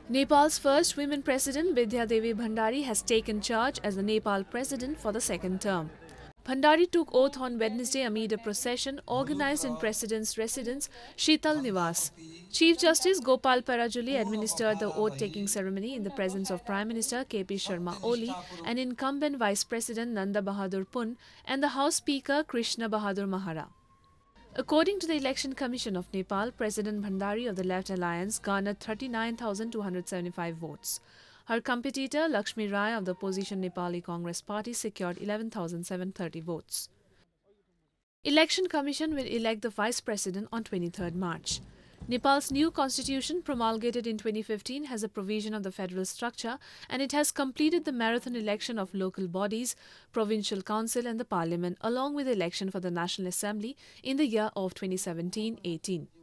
Nepal's first women president, Bidhya Devi Bhandari, has taken charge as the Nepal president for the second term. Bhandari took oath on Wednesday amid a procession organised in President's residence, Shital, Niwas. Chief Justice Gopal Parajuli administered the oath-taking ceremony in the presence of Prime Minister K.P. Sharma Oli and incumbent Vice President Nanda Bahadur and the House Speaker Krishna Bahadur Mahara. According to the Election Commission of Nepal, President Bhandari of the Left Alliance garnered 39,275 votes. Her competitor, Laxmi Rai of the opposition Nepali Congress party secured 11,730 votes. Election Commission will elect the Vice President on 23rd March. Nepal's new constitution, promulgated in 2015, has a provision of the federal structure, and it has completed the marathon election of local bodies, Provincial Council and the Parliament, along with the election for the National Assembly in the year of 2017-18.